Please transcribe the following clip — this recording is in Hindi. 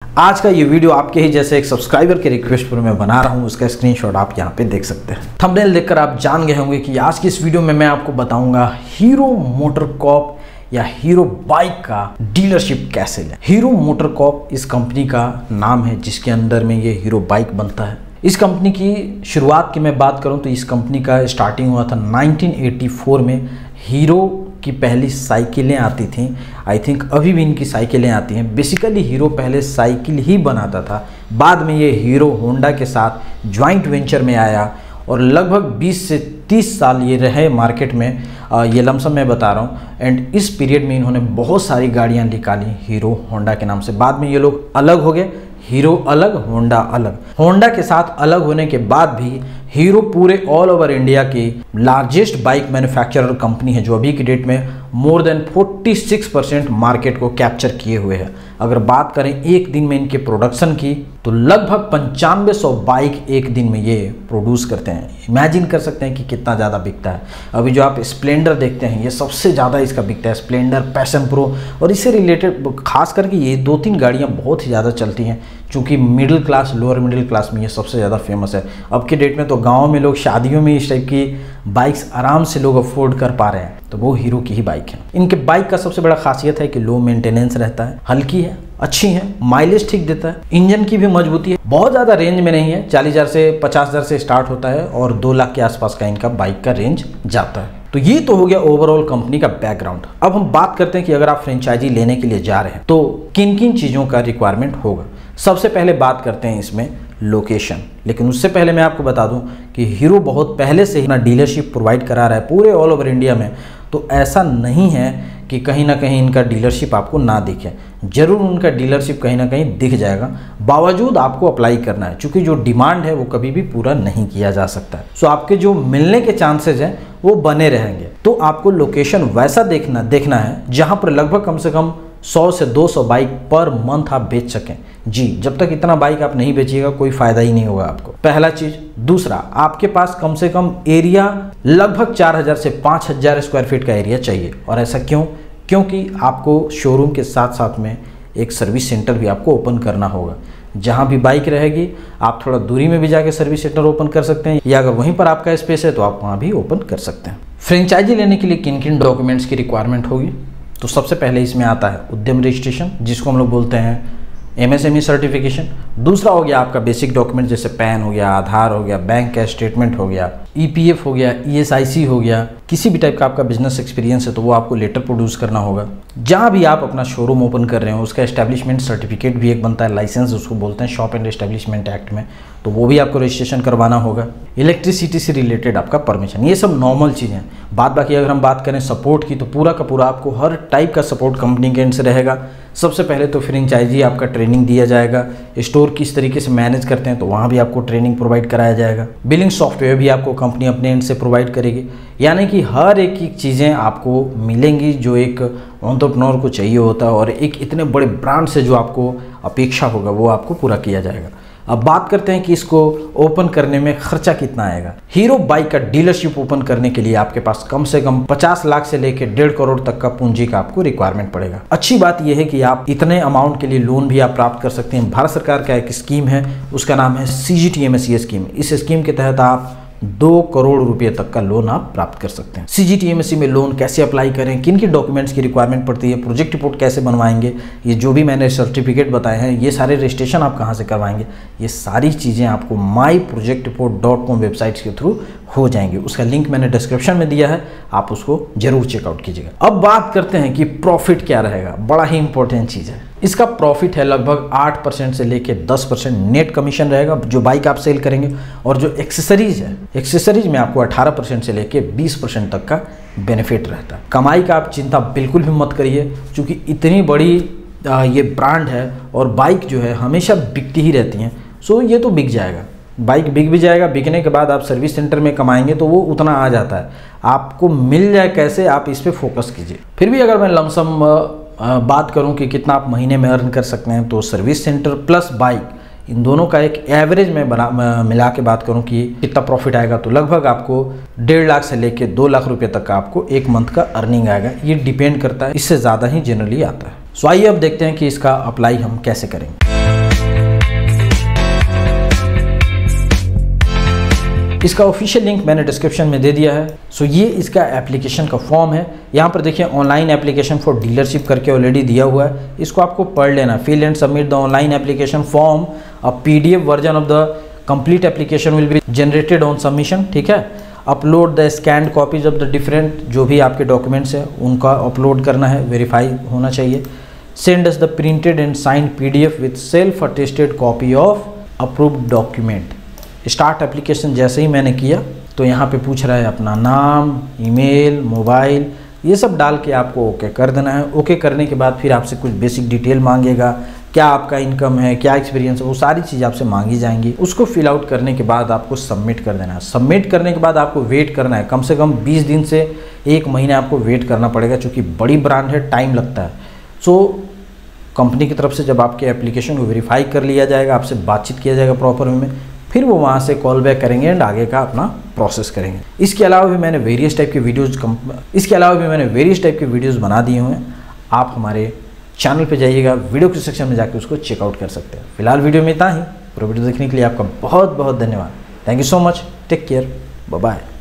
आज का ये वीडियो आपके ही जैसे एक सब्सक्राइबर के रिक्वेस्ट पर मैं बना रहा हूँ, उसका स्क्रीनशॉट आप यहाँ पे देख सकते हैं। थंबनेल देखकर आप जान गए होंगे कि आज की इस वीडियो में मैं आपको बताऊंगा हीरो मोटरकॉर्प या हीरो बाइक का डीलरशिप कैसे लें। हीरो मोटरकॉर्प इस कंपनी का नाम है जिसके अंदर में ये हीरो बाइक बनता है। इस कंपनी की शुरुआत की मैं बात करूं तो इस कंपनी का स्टार्टिंग हुआ था 1984 में। हीरो की पहली साइकिलें आती थीं, आई थिंक अभी भी इनकी साइकिलें आती हैं। बेसिकली हीरो पहले साइकिल ही बनाता था, बाद में ये हीरो होंडा के साथ ज्वाइंट वेंचर में आया और लगभग 20 से 30 साल ये रहे मार्केट में। ये लमसम मैं बता रहा हूँ। एंड इस पीरियड में इन्होंने बहुत सारी गाड़ियाँ निकाली हीरो होंडा के नाम से। बाद में ये लोग अलग हो गए, हीरो अलग होंडा अलग। होंडा के साथ अलग होने के बाद भी हीरो पूरे ऑल ओवर इंडिया की लार्जेस्ट बाइक मैन्युफैक्चरर कंपनी है, जो अभी की डेट में मोर देन 46% मार्केट को कैप्चर किए हुए है। अगर बात करें एक दिन में इनके प्रोडक्शन की तो लगभग 9500 बाइक एक दिन में ये प्रोड्यूस करते हैं। इमेजिन कर सकते हैं कि कितना ज़्यादा बिकता है। अभी जो आप स्प्लेंडर देखते हैं ये सबसे ज़्यादा इसका बिकता है, स्प्लेंडर, पैशन प्रो। और इससे रिलेटेड खास करके ये 2-3 गाड़ियाँ बहुत ही ज़्यादा चलती हैं, चूँकि middle class, lower middle class में ये सबसे ज़्यादा फेमस है। अब के डेट में तो गाँव में लोग शादियों में इस टाइप की बाइक्स आराम से लोग अफोर्ड कर पा रहे हैं, तो वो हीरो की ही बाइक है। इनके बाइक का सबसे बड़ा खासियत है कि लो मेंटेनेंस रहता है, हल्की है, अच्छी है, माइलेज ठीक देता है, इंजन की भी मजबूती है, बहुत ज़्यादा रेंज में नहीं है। 40,000 से 50,000 से स्टार्ट होता है और 2 लाख के आसपास का इनका बाइक का रेंज जाता है। तो ये तो हो गया ओवरऑल कंपनी का बैकग्राउंड। अब हम बात करते हैं कि अगर आप फ्रेंचाइजी लेने के लिए जा रहे हैं तो किन किन चीज़ों का रिक्वायरमेंट होगा। सबसे पहले बात करते हैं इसमें लोकेशन। लेकिन उससे पहले मैं आपको बता दूं कि हीरो बहुत पहले से ही अपना डीलरशिप प्रोवाइड करा रहा है पूरे ऑल ओवर इंडिया में। तो ऐसा नहीं है कि कहीं ना कहीं इनका डीलरशिप आपको ना दिखे, जरूर उनका डीलरशिप कहीं ना कहीं दिख जाएगा। बावजूद आपको अप्लाई करना है, क्योंकि जो डिमांड है वो कभी भी पूरा नहीं किया जा सकता है। सो आपके जो मिलने के चांसेस हैं वो बने रहेंगे। तो आपको लोकेशन वैसा देखना है जहाँ पर लगभग कम से कम 100 से 200 बाइक पर मंथ आप बेच सकें। जी, जब तक इतना बाइक आप नहीं बेचिएगा कोई फायदा ही नहीं होगा आपको, पहला चीज। दूसरा, आपके पास कम से कम एरिया लगभग 4000 से 5000 स्क्वायर फीट का एरिया चाहिए। और ऐसा क्यों? क्योंकि आपको शोरूम के साथ साथ में एक सर्विस सेंटर भी आपको ओपन करना होगा। जहाँ भी बाइक रहेगी आप थोड़ा दूरी में भी जाके सर्विस सेंटर ओपन कर सकते हैं, या अगर वहीं पर आपका स्पेस है तो आप वहाँ भी ओपन कर सकते हैं। फ्रेंचाइजी लेने के लिए किन किन डॉक्यूमेंट्स की रिक्वायरमेंट होगी? तो सबसे पहले इसमें आता है उद्यम रजिस्ट्रेशन, जिसको हम लोग बोलते हैं MSME सर्टिफिकेशन। दूसरा हो गया आपका बेसिक डॉक्यूमेंट, जैसे पैन हो गया, आधार हो गया, बैंक का स्टेटमेंट हो गया, EPF हो गया, ESIC हो गया। किसी भी टाइप का आपका बिजनेस एक्सपीरियंस है तो वो आपको लेटर प्रोड्यूस करना होगा। जहाँ भी आप अपना शोरूम ओपन कर रहे हो उसका एस्टेब्लिशमेंट सर्टिफिकेट भी एक बनता है, लाइसेंस उसको बोलते हैं शॉप एंड एस्टेब्लिशमेंट एक्ट में, तो वो भी आपको रजिस्ट्रेशन करवाना होगा। इलेक्ट्रिसिटी से रिलेटेड आपका परमिशन, ये सब नॉर्मल चीज़ें हैं। बाद बाकी अगर हम बात करें सपोर्ट की तो पूरा का पूरा आपको हर टाइप का सपोर्ट कंपनी के एंड से रहेगा। सबसे पहले तो फ्रेंचाइजी आपका ट्रेनिंग दिया जाएगा, स्टोर किस तरीके से मैनेज करते हैं तो वहाँ भी आपको ट्रेनिंग प्रोवाइड कराया जाएगा। बिलिंग सॉफ्टवेयर भी आपको कंपनी अपने एंड से प्रोवाइड करेगी। यानी कि हर एक चीज़ें आपको मिलेंगी जो एक एंटरप्रेन्योर को चाहिए होता है, और एक इतने बड़े ब्रांड से जो आपको अपेक्षा होगा वो आपको पूरा किया जाएगा। अब बात करते हैं कि इसको ओपन करने में खर्चा कितना आएगा। हीरो बाइक का डीलरशिप ओपन करने के लिए आपके पास कम से कम 50 लाख से लेकर 1.5 करोड़ तक का पूंजी का आपको रिक्वायरमेंट पड़ेगा। अच्छी बात यह है कि आप इतने अमाउंट के लिए लोन भी आप प्राप्त कर सकते हैं। भारत सरकार का एक स्कीम है, उसका नाम है CGTMSE स्कीम। इस स्कीम के तहत आप 2 करोड़ रुपए तक का लोन आप प्राप्त कर सकते हैं। CGTMSE में लोन कैसे अप्लाई करें, किन किन डॉक्यूमेंट्स की रिक्वायरमेंट पड़ती है, प्रोजेक्ट रिपोर्ट कैसे बनवाएंगे, ये जो भी मैंने सर्टिफिकेट बताए हैं, ये सारे रजिस्ट्रेशन आप कहाँ से करवाएंगे, ये सारी चीज़ें आपको myprojectreport.com वेबसाइट्स के थ्रू हो जाएंगे। उसका लिंक मैंने डिस्क्रिप्शन में दिया है, आप उसको जरूर चेकआउट कीजिएगा। अब बात करते हैं कि प्रॉफिट क्या रहेगा, बड़ा ही इंपॉर्टेंट चीज़ है। इसका प्रॉफिट है लगभग 8% से लेके 10% नेट कमीशन रहेगा जो बाइक आप सेल करेंगे। और जो एक्सेसरीज है, एक्सेसरीज में आपको 18% से लेके 20% तक का बेनिफिट रहता है। कमाई का आप चिंता बिल्कुल भी मत करिए, क्योंकि इतनी बड़ी ये ब्रांड है और बाइक जो है हमेशा बिकती ही रहती हैं। सो ये तो बिक जाएगा, बाइक बिक भी जाएगा। बिकने के बाद आप सर्विस सेंटर में कमाएंगे तो वो उतना आ जाता है, आपको मिल जाए कैसे, आप इस पर फोकस कीजिए। फिर भी अगर मैं लमसम बात करूं कि कितना आप महीने में अर्न कर सकते हैं, तो सर्विस सेंटर प्लस बाइक इन दोनों का एक एवरेज में मिला के बात करूं कि कितना प्रॉफिट आएगा, तो लगभग आपको 1.5 लाख से लेके 2 लाख रुपए तक का आपको एक मंथ का अर्निंग आएगा। ये डिपेंड करता है, इससे ज़्यादा ही जनरली आता है। सो आइए अब देखते हैं कि इसका अप्लाई हम कैसे करेंगे। इसका ऑफिशियल लिंक मैंने डिस्क्रिप्शन में दे दिया है। सो ये इसका एप्लीकेशन का फॉर्म है। यहाँ पर देखिए ऑनलाइन एप्लीकेशन फॉर डीलरशिप करके ऑलरेडी दिया हुआ है, इसको आपको पढ़ लेना। Fill and submit the online application form, a PDF version of the complete application will be generated on submission. ठीक है, upload the scanned copies of the different जो भी आपके डॉक्यूमेंट्स हैं उनका अपलोड करना है, वेरीफाई होना चाहिए। Send us the printed and signed PDF with self attested copy of approved document. Start application जैसे ही मैंने किया तो यहाँ पे पूछ रहा है अपना नाम, ईमेल, मोबाइल, ये सब डाल के आपको ओके कर देना है। ओके करने के बाद फिर आपसे कुछ बेसिक डिटेल मांगेगा, क्या आपका इनकम है, क्या एक्सपीरियंस है, वो सारी चीज़ आपसे मांगी जाएंगी। उसको फिल आउट करने के बाद आपको सबमिट कर देना है। सबमिट करने के बाद आपको वेट करना है, कम से कम 20 दिन से 1 महीने आपको वेट करना पड़ेगा, क्योंकि बड़ी ब्रांड है, टाइम लगता है। सो कंपनी की तरफ से जब आपके एप्लीकेशन को वेरीफाई कर लिया जाएगा, आपसे बातचीत किया जाएगा प्रॉपर वे में, फिर वो वहाँ से कॉल बैक करेंगे एंड आगे का अपना प्रोसेस करेंगे। इसके अलावा भी मैंने वेरियस टाइप के वीडियोज़ बना दिए हुए हैं। आप हमारे चैनल पे जाइएगा, वीडियो के सेक्शन में जाकर उसको चेकआउट कर सकते हैं। फिलहाल वीडियो में इतना ही। पूरा वीडियो देखने के लिए आपका बहुत बहुत धन्यवाद। Thank you so much. Take care, bye bye.